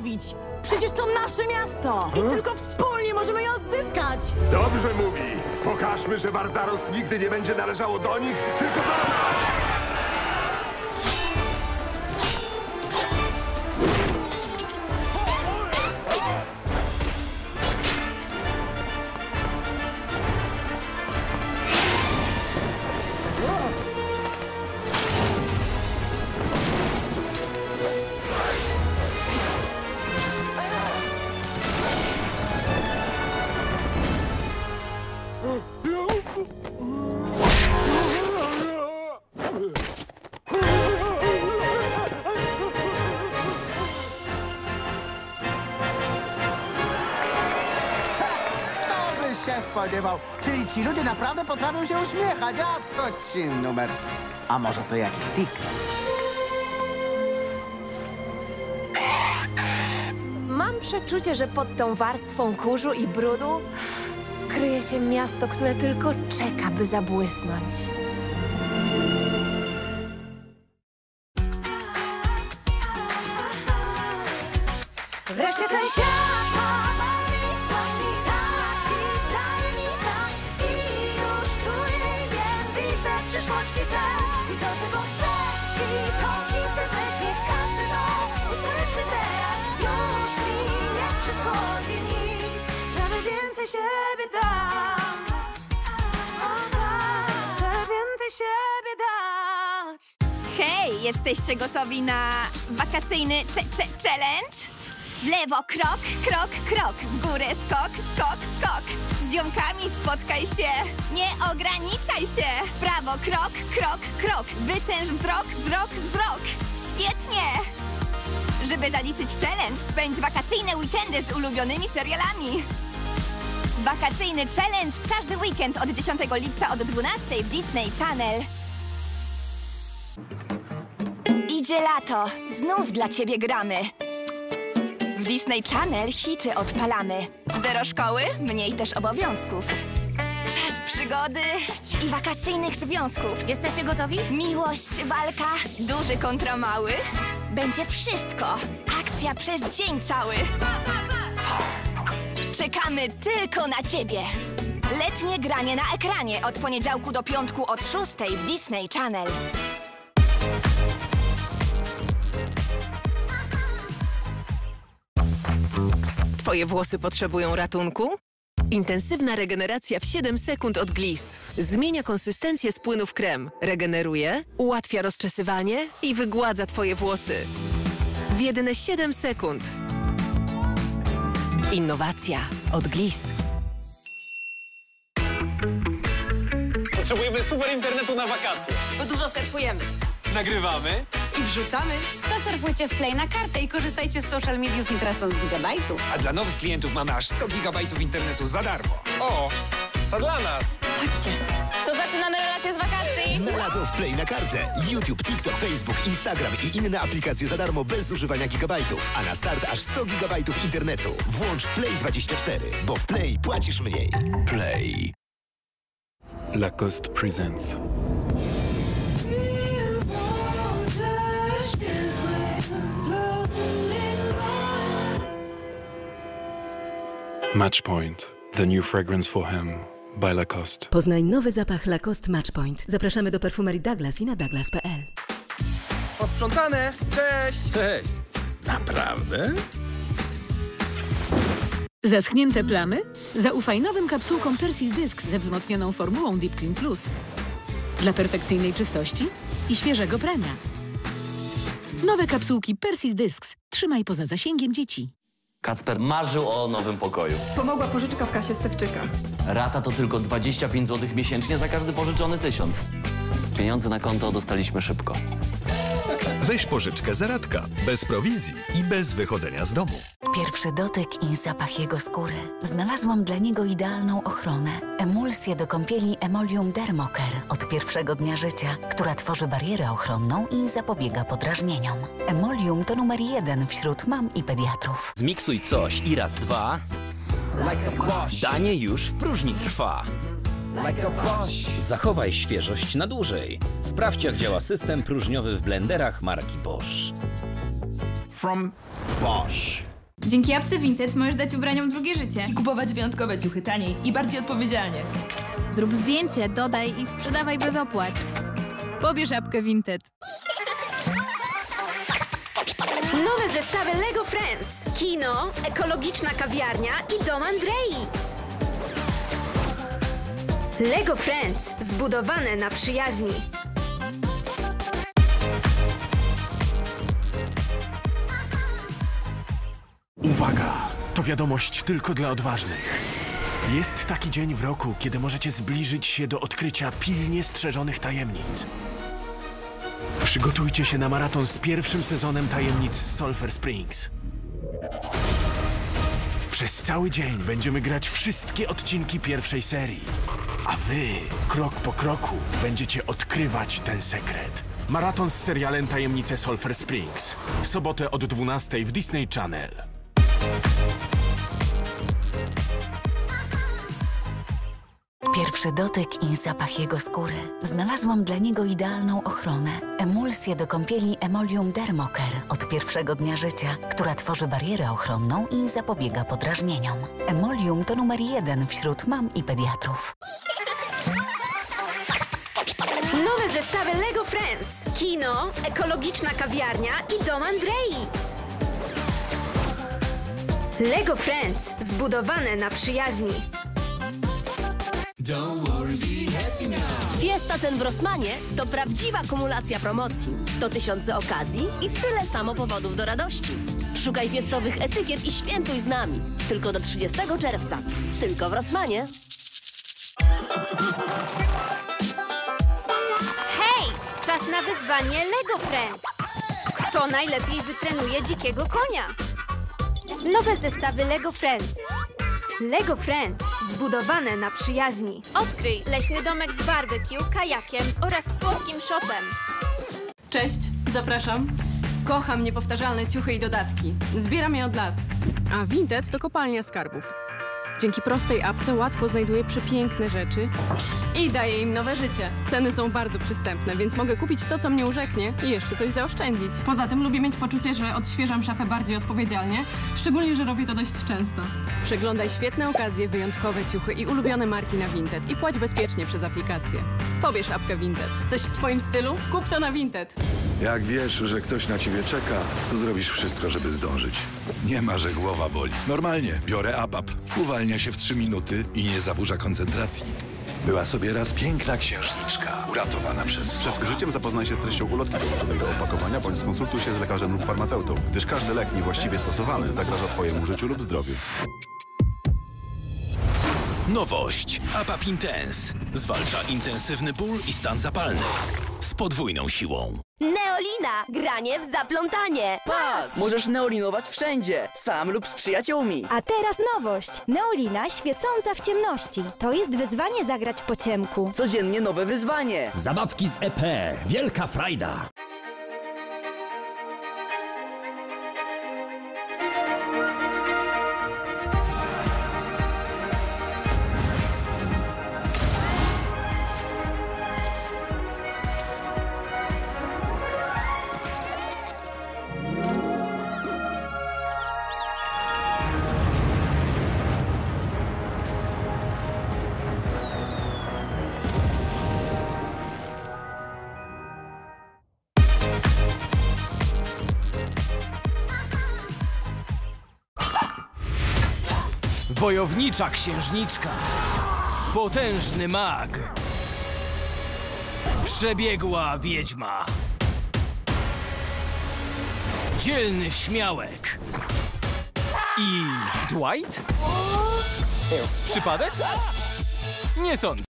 zostawić. Przecież to nasze miasto i tylko wspólnie możemy je odzyskać. Dobrze mówi. Pokażmy, że Wardaros nigdy nie będzie należało do nich, tylko do nas. Się spodziewał. Czyli ci ludzie naprawdę potrafią się uśmiechać, a to ci numer. A może to jakiś tik? Mam przeczucie, że pod tą warstwą kurzu i brudu kryje się miasto, które tylko czeka, by zabłysnąć. Wreszcie ten świat bawi słodki, tak dziś daje mi znak. I już czuję i wiem, widzę przyszłości sens. I to, czego chcę, i to, kim chcę być. Niech każdy to usłyszy teraz. Już mi nie przeszkodzi nic, żeby więcej siebie dać. Chcę więcej siebie dać. Hej, jesteście gotowi na wakacyjny challenge? W lewo krok, krok, krok. W górę skok, skok, skok. Z ziomkami spotkaj się. Nie ograniczaj się. W prawo krok, krok, krok. Wytęż wzrok, wzrok, wzrok. Świetnie! Żeby zaliczyć challenge, spędź wakacyjne weekendy z ulubionymi serialami. Wakacyjny challenge w każdy weekend od 10 lipca od 12 w Disney Channel. Idzie lato. Znów dla ciebie gramy. W Disney Channel hity odpalamy. Zero szkoły, mniej też obowiązków. Czas przygody i wakacyjnych związków. Jesteście gotowi? Miłość, walka, duży kontra mały. Będzie wszystko. Akcja przez dzień cały. Czekamy tylko na ciebie. Letnie granie na ekranie od poniedziałku do piątku od 6 w Disney Channel. Twoje włosy potrzebują ratunku? Intensywna regeneracja w 7 sekund od Gliss. Zmienia konsystencję z płynów krem. Regeneruje, ułatwia rozczesywanie i wygładza twoje włosy. W jedyne 7 sekund. Innowacja od Gliss. Potrzebujemy super internetu na wakacje. Bo dużo surfujemy. Nagrywamy. I wrzucamy. To surfujcie w Play na kartę i korzystajcie z social mediów nie tracąc gigabajtów. A dla nowych klientów mamy aż 100 gigabajtów internetu za darmo. O, to dla nas. Chodźcie. To zaczynamy relacje z wakacji. Na lato w Play na kartę. YouTube, TikTok, Facebook, Instagram i inne aplikacje za darmo bez używania gigabajtów. A na start aż 100 gigabajtów internetu. Włącz Play24, bo w Play płacisz mniej. Play. Lacoste presents. Matchpoint. The new fragrance for him. By Lacoste. Poznaj nowy zapach Lacoste Matchpoint. Zapraszamy do perfumerii Douglas i na douglas.pl. Posprzątane! Cześć! Cześć! Naprawdę? Zaschnięte plamy? Zaufaj nowym kapsułkom Persil Disc ze wzmocnioną formułą Deep Clean Plus. Dla perfekcyjnej czystości i świeżego prania. Nowe kapsułki Persil Discs. Trzymaj poza zasięgiem dzieci. Kacper marzył o nowym pokoju. Pomogła pożyczka w kasie Stefczyka. Rata to tylko 25 zł miesięcznie za każdy pożyczony 1000. Pieniądze na konto dostaliśmy szybko. Weź pożyczkę z Radka, bez prowizji i bez wychodzenia z domu. Pierwszy dotyk i zapach jego skóry. Znalazłam dla niego idealną ochronę. Emulsję do kąpieli Emolium Dermocare od pierwszego dnia życia, która tworzy barierę ochronną i zapobiega podrażnieniom. Emolium to numer 1 wśród mam i pediatrów. Zmiksuj coś i raz, dwa. Danie już w próżni trwa. Zachowaj świeżość na dłużej. Sprawdź, jak działa system próżniowy w blenderach marki Bosch. From Bosch. Dzięki apce Vinted możesz dać ubraniom drugie życie. I kupować wyjątkowe ciuchy taniej i bardziej odpowiedzialnie. Zrób zdjęcie, dodaj i sprzedawaj bez opłat. Pobierz apkę Vinted. Nowe zestawy Lego Friends. Kino, ekologiczna kawiarnia i dom Andrei. Lego Friends. Zbudowane na przyjaźni. Uwaga! To wiadomość tylko dla odważnych. Jest taki dzień w roku, kiedy możecie zbliżyć się do odkrycia pilnie strzeżonych tajemnic. Przygotujcie się na maraton z pierwszym sezonem tajemnic z Sulphur Springs. Przez cały dzień będziemy grać wszystkie odcinki pierwszej serii. A wy, krok po kroku, będziecie odkrywać ten sekret. Maraton z serialem Tajemnice Sulphur Springs. W sobotę od 12:00 w Disney Channel. Pierwszy dotyk i zapach jego skóry. Znalazłam dla niego idealną ochronę. Emulsję do kąpieli Emolium Dermocare od pierwszego dnia życia, która tworzy barierę ochronną i zapobiega podrażnieniom. Emolium to numer 1 wśród mam i pediatrów. Nowe zestawy Lego Friends. Kino, ekologiczna kawiarnia i dom Andrei. Lego Friends. Zbudowane na przyjaźni. Fiesta cen w Rossmanie to prawdziwa kumulacja promocji. To tysiące okazji i tyle samo powodów do radości. Szukaj fiestowych etykiet i świętuj z nami. Tylko do 30 czerwca. Tylko w Rossmanie. Hej! Czas na wyzwanie Lego Friends. Kto najlepiej wytrenuje dzikiego konia? Nowe zestawy Lego Friends. Lego Friends. Zbudowane na przyjaźni. Odkryj leśny domek z barbecue, kajakiem oraz słodkim shopem. Cześć, zapraszam. Kocham niepowtarzalne ciuchy i dodatki. Zbieram je od lat. A Vinted to kopalnia skarbów. Dzięki prostej apce łatwo znajduję przepiękne rzeczy i daję im nowe życie. Ceny są bardzo przystępne, więc mogę kupić to, co mnie urzeknie i jeszcze coś zaoszczędzić. Poza tym lubię mieć poczucie, że odświeżam szafę bardziej odpowiedzialnie, szczególnie, że robię to dość często. Przeglądaj świetne okazje, wyjątkowe ciuchy i ulubione marki na Vinted i płać bezpiecznie przez aplikację. Pobierz apkę Vinted. Coś w twoim stylu? Kup to na Vinted. Jak wiesz, że ktoś na ciebie czeka, to zrobisz wszystko, żeby zdążyć. Nie ma, że głowa boli. Normalnie, biorę APAP. Uwalnia się w 3 minuty i nie zaburza koncentracji. Była sobie raz piękna księżniczka, uratowana przez sok. Przed życiem zapoznaj się z treścią ulotki założonego opakowania, bądź skonsultuj się z lekarzem lub farmaceutą, gdyż każdy lek niewłaściwie stosowany zagraża twojemu życiu lub zdrowiu. Nowość. APAP Intense. Zwalcza intensywny ból i stan zapalny. Z podwójną siłą. Neolina! Granie w zaplątanie! Patrz! Możesz neolinować wszędzie, sam lub z przyjaciółmi. A teraz nowość. Neolina świecąca w ciemności. To jest wyzwanie zagrać po ciemku. Codziennie nowe wyzwanie. Zabawki z EP. Wielka frajda. Wojownicza księżniczka. Potężny mag. Przebiegła wiedźma. Dzielny śmiałek. I Dwight? Przypadek? Nie sądzę.